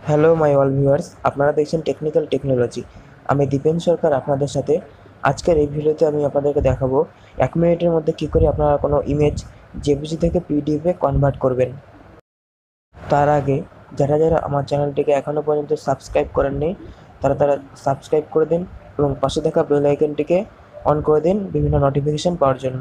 Hello my all viewers, আপনারা দেখছেন technical technology. আমি দীপেন সরকার আপনাদের সাথে। আজকের এই ভিডিওতে আমি আপনাদেরকে দেখাবো 1 মিনিটের মধ্যে কী করে আপনারা কোনো ইমেজ জেপিজি থেকে পিডিএফে কনভার্ট করবেন। তার আগে যারা যারা আমার চ্যানেলটিকে এখনও পর্যন্ত সাবস্ক্রাইব করেননি তারা সাবস্ক্রাইব করে দিন এবং পাশে থাকা বেল আইকনটিকে অন করে দিন বিভিন্ন নোটিফিকেশান পাওয়ার জন্য।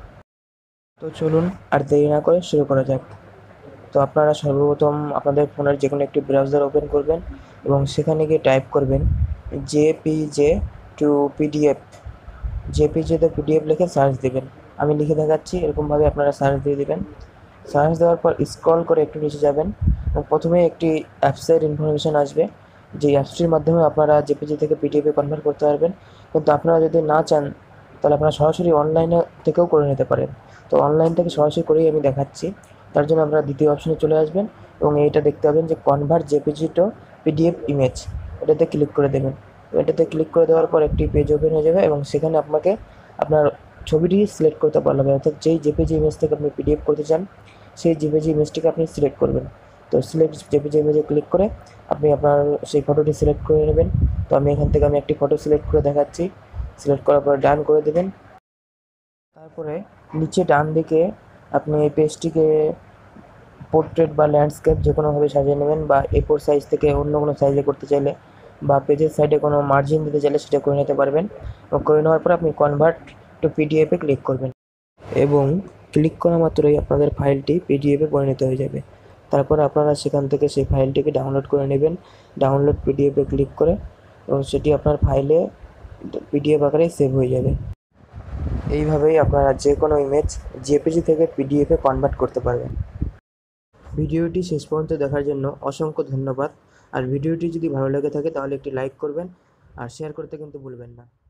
তো চলুন আর দেরি না করে শুরু করা যাক। তো আপনারা সর্বপ্রথম আপনাদের ফোনের যে কোনো একটি ব্রাউজার ওপেন করবেন এবং সেখানে গিয়ে টাইপ করবেন JPG to PDF. JPG to PDF লিখে সার্চ দেবেন। আমি লিখে দেখাচ্ছি, এরকমভাবে আপনারা সার্চ দিয়ে দেবেন। সার্চ দেওয়ার পর স্ক্রল করে একটু নিচে যাবেন এবং প্রথমে একটি অ্যাপসের ইনফরমেশান আসবে, যে অ্যাপসটির মাধ্যমে আপনারা জেপিজি থেকে পিডিএফে কনভার্ট করতে পারবেন। কিন্তু আপনারা যদি না চান তাহলে আপনারা সরাসরি অনলাইনে থেকেও করে নিতে পারেন। তো অনলাইন থেকে সরাসরি করেই আমি দেখাচ্ছি। তার জন্য আপনারা দ্বিতীয় অপশনে চলে আসবেন এবং এইটা দেখতে পাবেন যে convert JPG to PDF image, এটাতে ক্লিক করে দেবেন। এটাতে ক্লিক করে দেওয়ার পর একটি পেজ ওপেন হয়ে যাবে এবং সেখানে আপনাকে আপনার ছবিটি সিলেক্ট করতে পারবেন, অর্থাৎ যেই জেপিজি ইমেজ থেকে আপনি পিডিএফ করতে চান সেই জেপিজি ইমেজটিকে আপনি সিলেক্ট করবেন। তো সিলেক্ট জেপিজি ইমেজে ক্লিক করে আপনি আপনার সেই ফটোটি সিলেক্ট করে নেবেন। তো আমি এখান থেকে একটি ফটো সিলেক্ট করে দেখাচ্ছি। সিলেক্ট করার পর ডান করে দেবেন। তারপরে নিচে ডান দিকে আপনি এই পেজটিকে পোর্ট্রেট বা ল্যান্ডস্কেপ যে কোনোভাবে সাজিয়ে নেবেন, বা A4 সাইজ থেকে অন্য কোনো সাইজে করতে চাইলে বা পেজের সাইডে কোনো মার্জিন দিতে চাইলে সেটা করে নিতে পারবেন। এবং করে নেওয়ার পর আপনি কনভার্ট টু পিডিএফে ক্লিক করবেন এবং ক্লিক করা মাত্রই আপনাদের ফাইলটি পিডিএফে পরিণত হয়ে যাবে। তারপর আপনারা সেখান থেকে সেই ফাইলটিকে ডাউনলোড করে নেবেন। ডাউনলোড পিডিএফে ক্লিক করে এবং সেটি আপনার ফাইলে পিডিএফ আকারে সেভ হয়ে যাবে। এইভাবেই আপনারা যে কোনো ইমেজ জেপিজি থেকে পিডিএফে কনভার্ট করতে পারবেন। ভিডিওটি শেষ পর্যন্ত দেখার জন্য অসংখ্য ধন্যবাদ। আর ভিডিওটি যদি ভালো লেগে থাকে তাহলে একটি লাইক করবেন আর শেয়ার করতে কিন্তু ভুলবেন না।